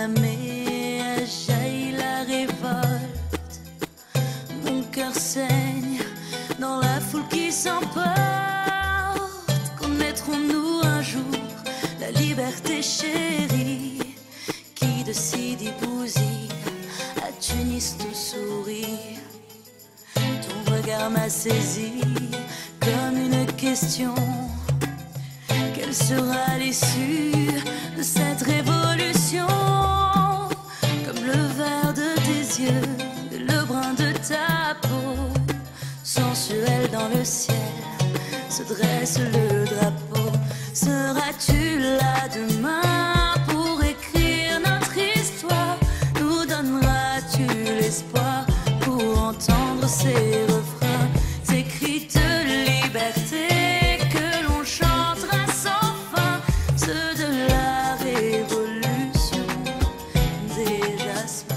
jamais a jailli la révolte. Mon cœur saigne dans la foule qui s'emporte. Connaîtrons-nous un jour la liberté chérie qui de Sidi Bouzi à Tunis te sourit? Ton regard m'a saisi comme une question. Quelle sera l'issue de cette révolution? Comme le vert de tes yeux, le brun de ta peau, sensuel dans le ciel, se dresse le drapeau. Seras-tu là demain pour écrire notre histoire? Nous donneras-tu l'espoir pour entendre ces refrains, ces cris de liberté que l'on chantera sans fin, ceux de la révolution des jasmins.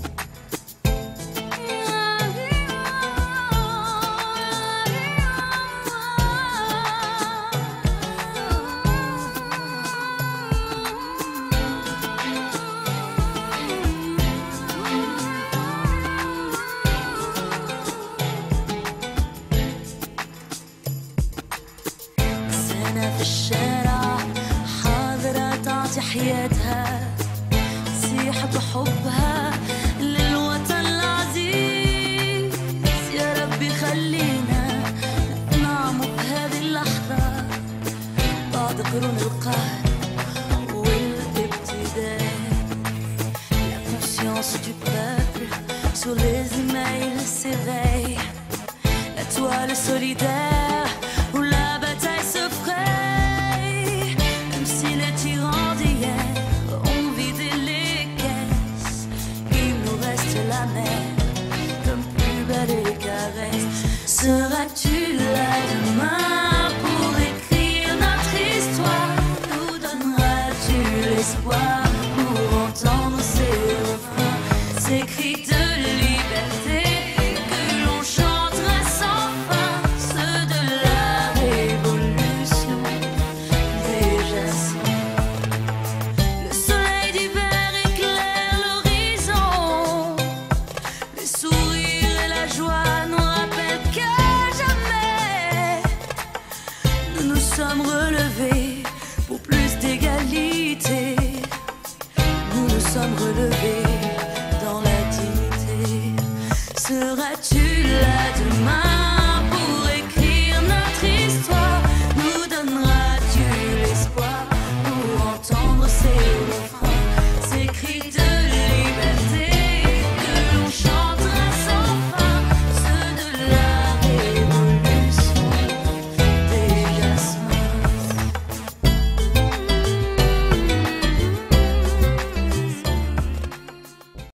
سنة في الشارع حاضرة تعطي حياتها، تسيح بحبها للوطن العزيز. يا ربي خلينا نعموا بهذه اللحظة بعد قرون القهر والابتداء. La conscience du peuple sur les emails s'éveille, la toile solidaire où la bataille se fraye. Même si les tyrans d'hier ont vidé les caisses, il nous reste la mer comme plus belle caresse. Seras-tu là demain pour écrire notre histoire? Nous donneras-tu l'espoir pour entendre ces refrains, ces cris de liberté que l'on chantera sans fin, ceux de la révolution des jasmins? Le soleil d'hiver éclaire l'horizon, les sourires et la joie nous rappellent que jamais nous nous sommes relevés pour plus d'égalité. Nous nous sommes relevés dans la dignité. Seras-tu là demain